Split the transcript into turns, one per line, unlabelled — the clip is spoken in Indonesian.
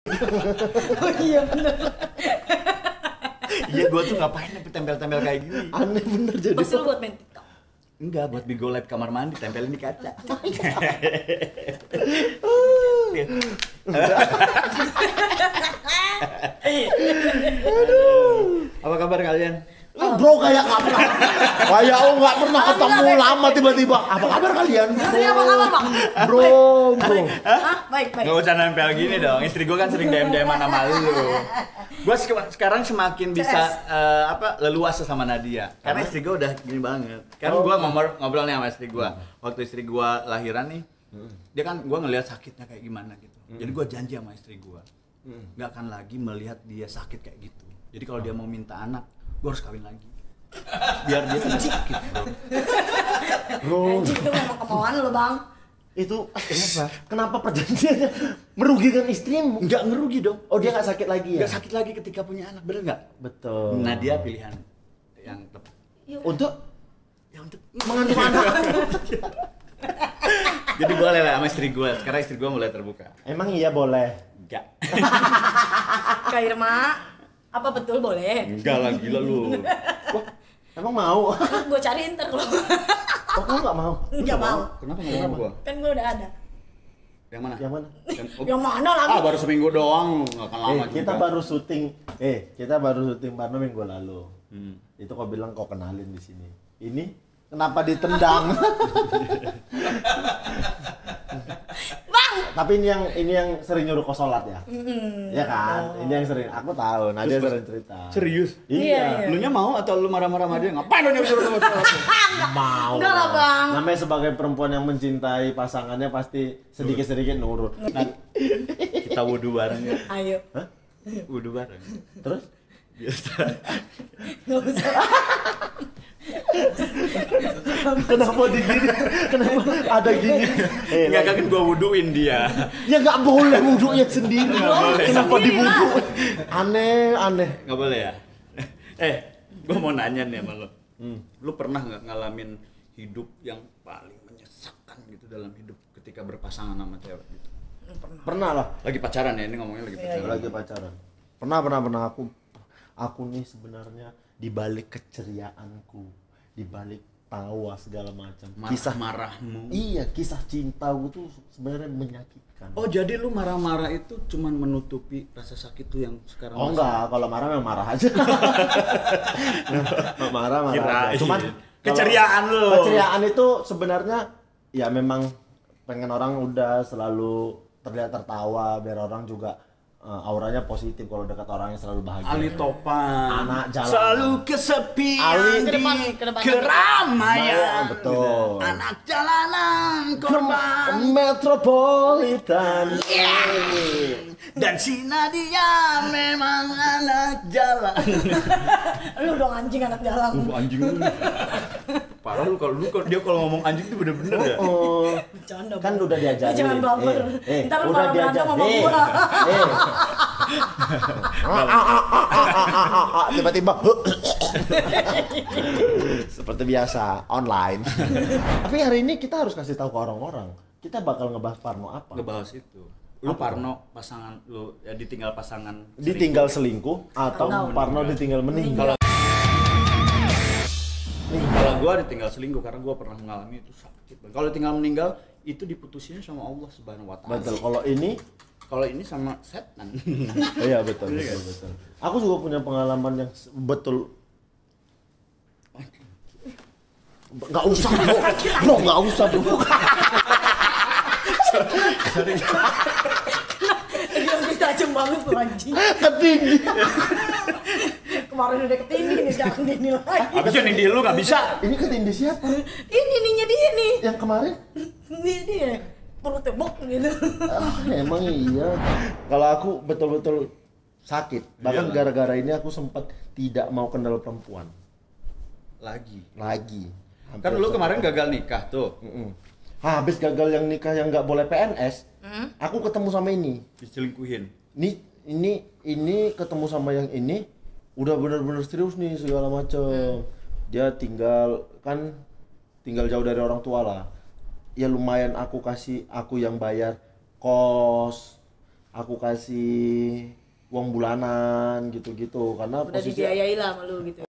Oh iya bener.
Iya, gua tuh ngapain tempel-tempel kayak gini?
Aneh bener jadi.
Pasti lu buat main TikTok.
Enggak, buat Bigo Live kamar mandi tempelin di kaca. Apa kabar kalian?
Bro kayak nggak pernah. Kayak nggak pernah ketemu lama tiba-tiba. Apa kabar kalian?
Maksudnya apa kabar, Bang?
Bro.
Hah? Baik.
Nggak usah nempel gini dong. Istri gue kan sering DM-DM sama lu. Gue sekarang semakin bisa leluasa sama Nadia. Karena istri gue udah gini banget. Kan gue ngobrol nih sama istri gue. Waktu istri gue lahiran nih, dia kan gue ngelihat sakitnya kayak gimana gitu. Jadi gue janji sama istri gue, nggak akan lagi melihat dia sakit kayak gitu. Jadi kalau dia mau minta anak, gue harus kawin lagi. Biar dia tidak sakit,
Bro.
Anjing itu memang kemauan lu, Bang.
Itu kenapa perjanjiannya merugikan istrimu?
Nggak ngerugi dong.
Oh dia nggak sakit lagi ya?
Nggak sakit lagi ketika punya anak, bener nggak?
Betul.
Nah dia pilihan yang tepat.
Untuk
Yang untuk
mengandung anak.
Jadi boleh lah sama istri gue. Sekarang istri gue mulai terbuka.
Emang iya boleh.
Enggak.
Kak Irma, apa betul boleh?
Enggak lah, gila lu.
Wah, emang mau?
Gue cari ntar kalau
Oh kamu nggak mau?
nggak mau.
Kenapa nggak mau gue?
Kan gue udah ada.
Yang mana?
Yang mana?
Yang mana lagi?
Baru seminggu doang, nggak akan lama juga.
Kita baru syuting Parno minggu lalu. Itu kau bilang kau kenalin di sini. Ini kenapa ditendang?
Bang!
Tapi ini yang sering nyuruh kau sholat ya? Iya kan? Ini yang sering. Aku tahu. Nadia sering cerita.
Serius?
Iya.
Lu nya mau atau lu marah-marah sama dia? Ngapain lu nyuruh sholat?
Mau.
Enggak lah, Bang.
Namanya sebagai perempuan yang mencintai pasangannya pasti sedikit-sedikit nurut.
Nah, kita wudhu bareng ya.
Ayo.
Hah?
Wudhu bareng.
Terus?
Biasa.
Nggak usah.
Kenapa digini? Kenapa ada gini?
Enggak kan gua wudhuin dia.
Ya nggak boleh wudhunya sendiri.
Nggak boleh.
Kenapa
Sendiri
diwudhu? Aneh.
Nggak boleh ya? Gua mau nanya nih sama lo. Lu pernah nggak ngalamin hidup yang paling menyesakan gitu dalam hidup ketika berpasangan sama cewek gitu?
Pernah lah.
Lagi pacaran ya, ini ngomongnya lagi pacaran.
Lagi pacaran. Pernah aku nih sebenarnya di balik keceriaanku, di balik tawa segala macam. Kisah
marahmu.
Iya, kisah cintaku tuh sebenarnya menyakitkan.
Oh, jadi lu marah-marah itu cuman menutupi rasa sakit tuh yang sekarang.
Oh enggak, kalau marah memang marah aja. marah aja. Cuman
keceriaan lu.
Keceriaan itu sebenarnya ya memang pengen orang udah selalu terlihat tertawa biar orang juga auranya positif kalau dekat orang yang selalu bahagia.
Ali Topan.
Anak jalan.
Selalu kesepian
Ali
di
ke depan.
keramaian.
Betul.
Anak jalanan korban.
Metropolitan.
Dan si Nadia memang anak jalan.
Lu dong anjing anak jalan.
Anjing lu. Parah lu kalau dia kalau ngomong anjing itu bener-bener ya.
Oh.
Bercanda.
Kan udah diajarin.
Jangan baper. Ntar lu
udah
malah berantem sama gua.
Tiba-tiba seperti biasa online. Tapi hari ini kita harus kasih tahu ke orang-orang. Kita bakal ngebahas Parno apa?
Ngebahas itu. Lu Parno pasangan lu ya ditinggal pasangan.
Ditinggal selingkuh atau Parno ditinggal meninggal.
Kalau gua ditinggal selingkuh karena gua pernah mengalami itu sakit. Kalau tinggal meninggal itu diputusin sama Allah Subhanahu wa taala.
Betul. Kalau ini
sama setan.
iya betul. Aku juga punya pengalaman yang betul. Nggak usah bro, nggak usah bro.
Dia tajam banget tuh anjing.
Ketinggi.
Kemarin udah ketindih nih, jangan dinilai.
Habisnya nih lu nggak bisa.
Ini ketindih siapa?
Ini ninya dia nih.
Yang kemarin?
Dia perutnya bok gitu.
Emang iya. Kalau aku betul-betul sakit. Bahkan gara-gara ini aku sempat tidak mau kenal perempuan.
Lagi.
Hampir
Kan lu kemarin gagal nikah tuh.
Habis gagal yang nikah yang nggak boleh PNS, aku ketemu sama ini.
Diselingkuhin.
Ini ketemu sama yang ini, udah bener-bener serius nih segala macem. Dia tinggal jauh dari orang tua lah. Ya lumayan aku yang bayar kos, aku kasih uang bulanan gitu-gitu karena
Udah dibiayai lah sama lu gitu.